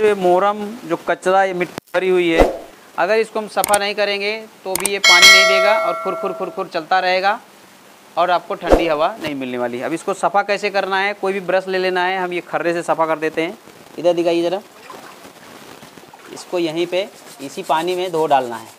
जो मोरम जो कचरा ये मिट्टी भरी हुई है, अगर इसको हम सफ़ा नहीं करेंगे तो भी ये पानी नहीं देगा और खुर खुर खुर खुर चलता रहेगा और आपको ठंडी हवा नहीं मिलने वाली। अब इसको सफ़ा कैसे करना है, कोई भी ब्रश ले लेना है, हम ये खर्रे से सफ़ा कर देते हैं। इधर दिखाइए ज़रा, इसको यहीं पे इसी पानी में धो डालना है।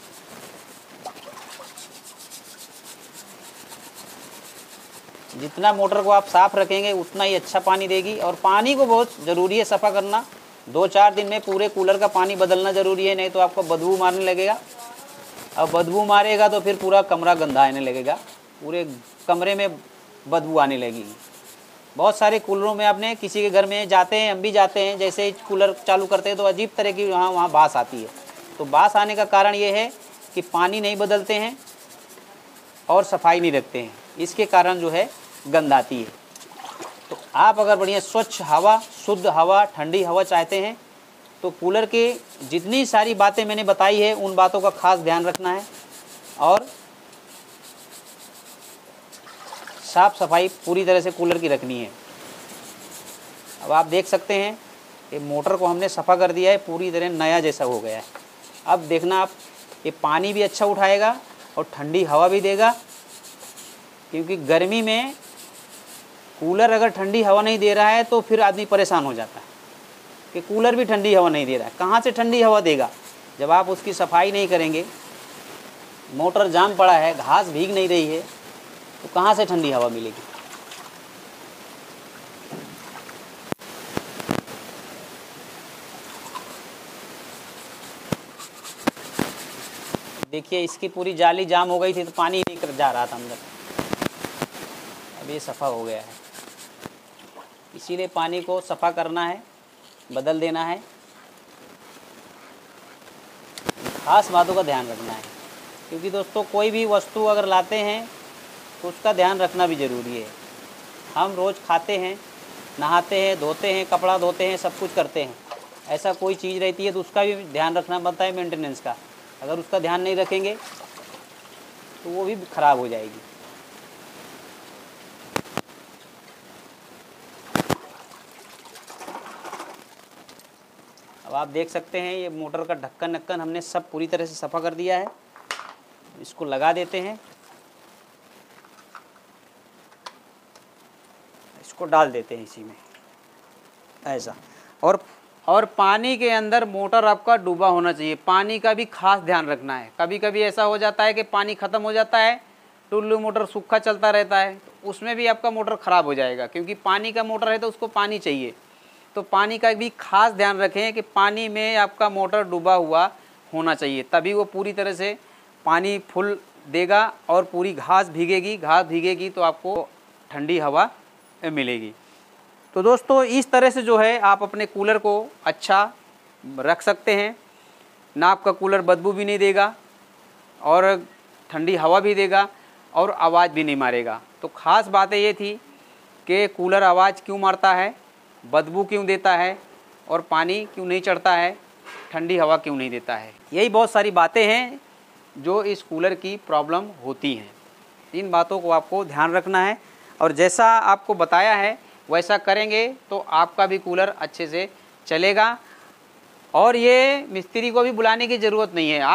जितना मोटर को आप साफ़ रखेंगे उतना ही अच्छा पानी देगी। और पानी को बहुत ज़रूरी है सफ़ा करना, 2-4 दिन में पूरे कूलर का पानी बदलना ज़रूरी है, नहीं तो आपको बदबू मारने लगेगा। अब बदबू मारेगा तो फिर पूरा कमरा गंदा आने लगेगा, पूरे कमरे में बदबू आने लगेगी। बहुत सारे कूलरों में आपने किसी के घर में जाते हैं, हम भी जाते हैं, जैसे ही कूलर चालू करते हैं तो अजीब तरह की वहाँ बास आती है। तो बास आने का कारण ये है कि पानी नहीं बदलते हैं और सफाई नहीं रखते हैं, इसके कारण जो है गंध आती है। तो आप अगर बढ़िया स्वच्छ हवा, शुद्ध हवा, ठंडी हवा चाहते हैं तो कूलर के जितनी सारी बातें मैंने बताई है उन बातों का खास ध्यान रखना है और साफ़ सफाई पूरी तरह से कूलर की रखनी है। अब आप देख सकते हैं ये मोटर को हमने सफ़ा कर दिया है, पूरी तरह नया जैसा हो गया है। अब देखना आप, ये पानी भी अच्छा उठाएगा और ठंडी हवा भी देगा, क्योंकि गर्मी में कूलर अगर ठंडी हवा नहीं दे रहा है तो फिर आदमी परेशान हो जाता है कि कूलर भी ठंडी हवा नहीं दे रहा है। कहाँ से ठंडी हवा देगा जब आप उसकी सफाई नहीं करेंगे? मोटर जाम पड़ा है, घास भीग नहीं रही है, तो कहाँ से ठंडी हवा मिलेगी? देखिए इसकी पूरी जाली जाम हो गई थी तो पानी नहीं जा रहा था अंदर, अब ये सफ़ा हो गया है। इसीलिए पानी को सफ़ा करना है, बदल देना है, खास बातों का ध्यान रखना है। क्योंकि दोस्तों कोई भी वस्तु अगर लाते हैं तो उसका ध्यान रखना भी ज़रूरी है। हम रोज़ खाते हैं, नहाते हैं, धोते हैं, कपड़ा धोते हैं, सब कुछ करते हैं, ऐसा कोई चीज़ रहती है तो उसका भी ध्यान रखना बनता है, मेंटेनेंस का। अगर उसका ध्यान नहीं रखेंगे तो वो भी ख़राब हो जाएगी। अब आप देख सकते हैं ये मोटर का ढक्कन हमने सब पूरी तरह से सफ़ा कर दिया है। इसको लगा देते हैं, इसको डाल देते हैं इसी में ऐसा। और पानी के अंदर मोटर आपका डूबा होना चाहिए, पानी का भी खास ध्यान रखना है। कभी कभी ऐसा हो जाता है कि पानी ख़त्म हो जाता है, टुल्लू मोटर सूखा चलता रहता है, तो उसमें भी आपका मोटर ख़राब हो जाएगा, क्योंकि पानी का मोटर है तो उसको पानी चाहिए। तो पानी का भी खास ध्यान रखें कि पानी में आपका मोटर डूबा हुआ होना चाहिए, तभी वो पूरी तरह से पानी फुल देगा और पूरी घास भीगेगी तो आपको ठंडी हवा मिलेगी। तो दोस्तों इस तरह से जो है आप अपने कूलर को अच्छा रख सकते हैं, ना आपका कूलर बदबू भी नहीं देगा और ठंडी हवा भी देगा और आवाज़ भी नहीं मारेगा। तो ख़ास बातें ये थी कि कूलर आवाज़ क्यों मारता है, बदबू क्यों देता है और पानी क्यों नहीं चढ़ता है, ठंडी हवा क्यों नहीं देता है। यही बहुत सारी बातें हैं जो इस कूलर की प्रॉब्लम होती हैं। इन बातों को आपको ध्यान रखना है और जैसा आपको बताया है वैसा करेंगे तो आपका भी कूलर अच्छे से चलेगा। और ये मिस्त्री को भी बुलाने की ज़रूरत नहीं है,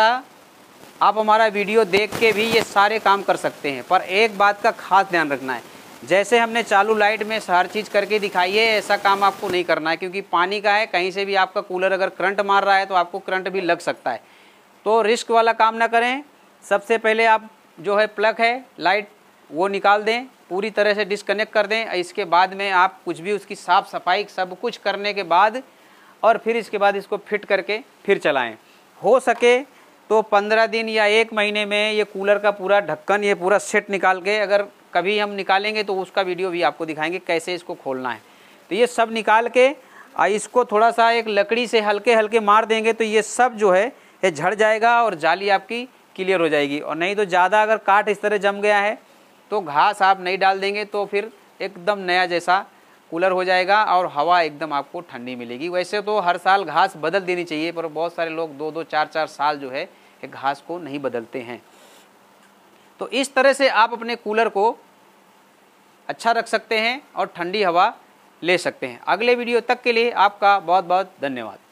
आप हमारा वीडियो देख के भी ये सारे काम कर सकते हैं। पर एक बात का खास ध्यान रखना है, जैसे हमने चालू लाइट में हर चीज़ करके दिखाई है ऐसा काम आपको नहीं करना है, क्योंकि पानी का है, कहीं से भी आपका कूलर अगर करंट मार रहा है तो आपको करंट भी लग सकता है। तो रिस्क वाला काम ना करें। सबसे पहले आप जो है प्लग है लाइट वो निकाल दें, पूरी तरह से डिस्कनेक्ट कर दें। इसके बाद में आप कुछ भी उसकी साफ़ सफाई सब कुछ करने के बाद और फिर इसके बाद इसको फिट करके फिर चलाएं। हो सके तो 15 दिन या 1 महीने में ये कूलर का पूरा ढक्कन, ये पूरा सेट निकाल के, अगर कभी हम निकालेंगे तो उसका वीडियो भी आपको दिखाएंगे कैसे इसको खोलना है। तो ये सब निकाल के इसको थोड़ा सा एक लकड़ी से हल्के हल्के मार देंगे तो ये सब जो है ये झड़ जाएगा और जाली आपकी क्लियर हो जाएगी। और नहीं तो ज़्यादा अगर काट इस तरह जम गया है तो घास आप नहीं डाल देंगे तो फिर एकदम नया जैसा कूलर हो जाएगा और हवा एकदम आपको ठंडी मिलेगी। वैसे तो हर साल घास बदल देनी चाहिए, पर बहुत सारे लोग 2-2 4-4 साल जो है एक घास को नहीं बदलते हैं। तो इस तरह से आप अपने कूलर को अच्छा रख सकते हैं और ठंडी हवा ले सकते हैं। अगले वीडियो तक के लिए आपका बहुत बहुत धन्यवाद।